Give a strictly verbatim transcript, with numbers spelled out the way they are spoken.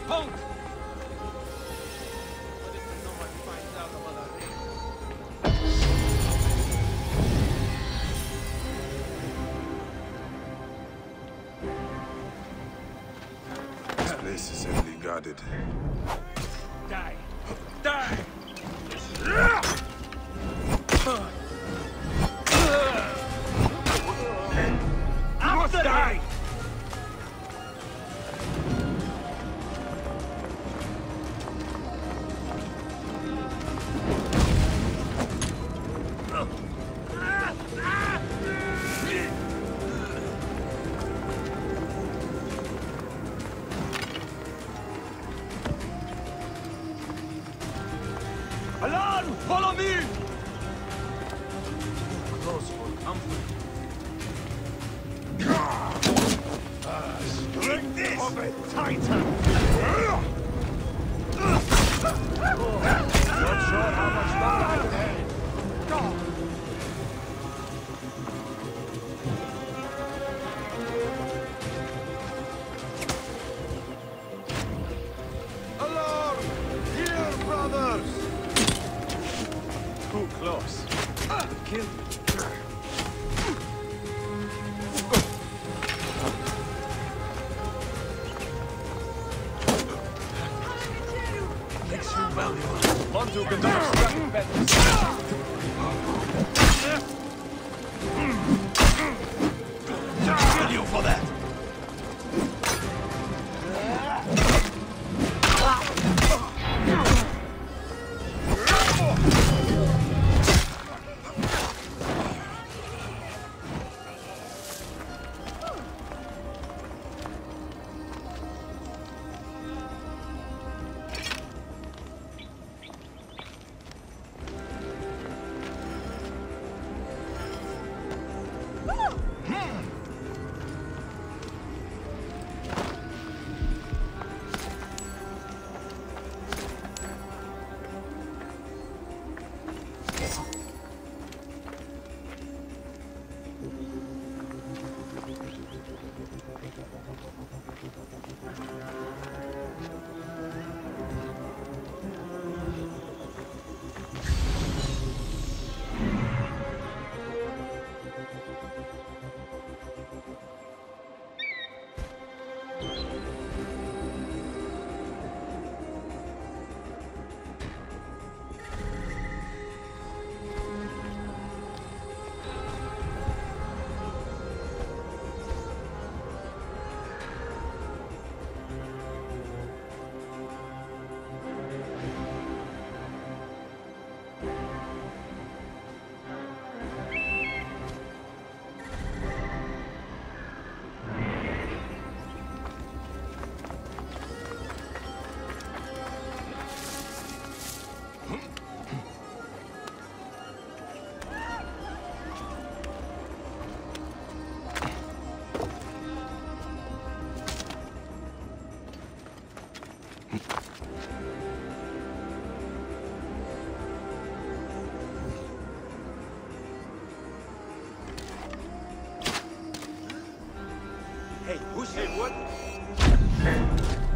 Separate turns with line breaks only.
Punkt! What if no one finds out about our ring?
This place is heavily guarded.
Die! Die!
You must die!
Alarm! Follow me! Close for comfort.
String this of a titan! Not sure how much longer I can handle. Alarm! Here, brothers! Too close. Kill me.
Makes you valuable. Onto can extract better. Kill you for that!
Hey, who said what?